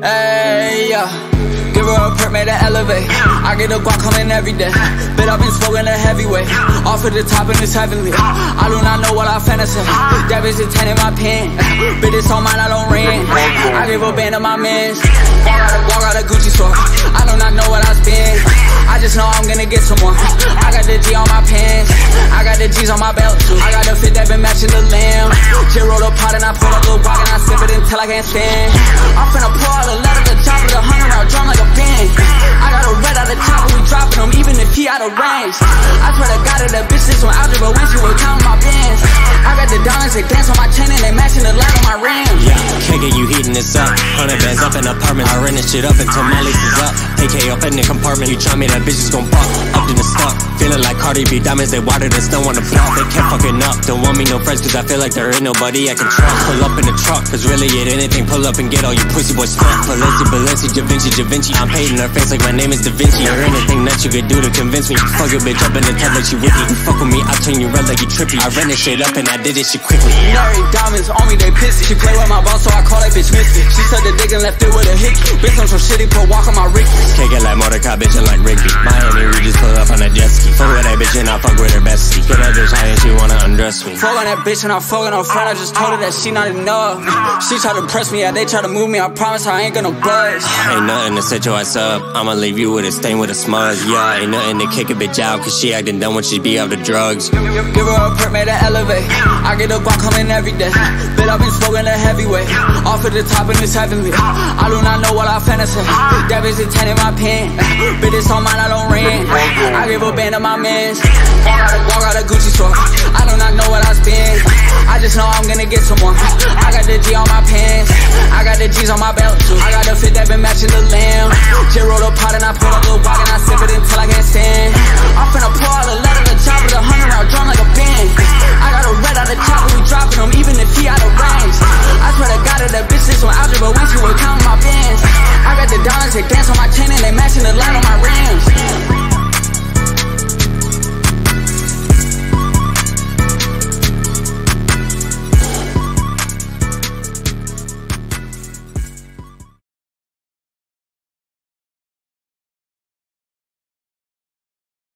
Hey, yeah. Give her a perk, made her elevate. I get a guac coming every day. Bet I've been smoking a heavyweight. Off at the top and it's heavenly. I do not know what I fantasy. That bitch is 10 in my pen. Bitch, it's on mine, I don't rent. I give a band to my mans. Walk out a Gucci store. I do not know what I spend. I just know I'm gonna get someone. I got the G on my pants. I got the G's on my belt too. I got the fit that been matching the lamb. She roll a pot and I pull up the guac and I sip it until I can't stand. I'm finna pour all the lead at the top of the 100 round drum like a band. I got a red out the top and we dropping him even if he out of range. I swear to God that the bitch is on algebra when she was counting my bands. I got the diamonds that dance on my chain and they matching the light on my rims. Yeah, can't get you heating this up. 100 bands up in apartment. I rent this shit up until my lease is up. AK up in the compartment. You try me, that bitch is gon' pop. Up in the stock. Feeling like Cardi B diamonds. They water the snow on the block. They can't fucking up. Don't want me no friends cause I feel like there ain't nobody I can trust. Pull up in the truck cause really it anything. Pull up and get all you pussy boys fucked. Balenci, Da Vinci. I'm paid in her face like my name is Da Vinci. Or anything that you could do to convince me. Fuck your bitch up in the tub like she with me. You fuck with me, I'll turn you red like you trippy. I ran this shit up and I did this shit quickly. Married diamonds on me, they pissy. She play with my boss, so I call that bitch misfit. She sucked the dick and left it with a hickey. Bitch, I'm so shitty, put walk on my Ricky. Can't get like Mordecai, bitch, and like Rigby. Miami, we just pull up on a jet ski. Fuck with that bitch and I fuck with her bestie. Get that bitch high and she wanna undress me. Fuck on that bitch and I fuck on her friend. I just told her that she not enough. She tried to press me, yeah, they try to move me. I promise I ain't gonna budge. Ain't nothing to set your ass up. I'ma leave you with a stain with a smudge. Yeah, ain't nothing to kick a bitch out cause she acting dumb when she be out the drugs. Give her a perk, made her elevate. I get a guac coming every day. Bet I've been smoking a heavyweight. Off at the top and it's heavenly. I do not know what I fantasy. That bitch is 10 in my pen. Bitch, it's on mine, I don't rent. I give a band to my mans. Walk out a Gucci store. I do not know what I spend. I just know I'm gonna get someone. I got the G on my pants. I got the G's on my belt too. I got the fit that been matching the lamb. She roll a pot and I pull up the guac and I sip it until I can't stand. I'm finna pour all the lead at the top of the 100 round drum like a band. I got a red out the top and we dropping him even if he out of range. I swear to God that the bitch is on algebra when she was counting my bands. I got the diamonds that dance on my chain and they matching the light on my rim.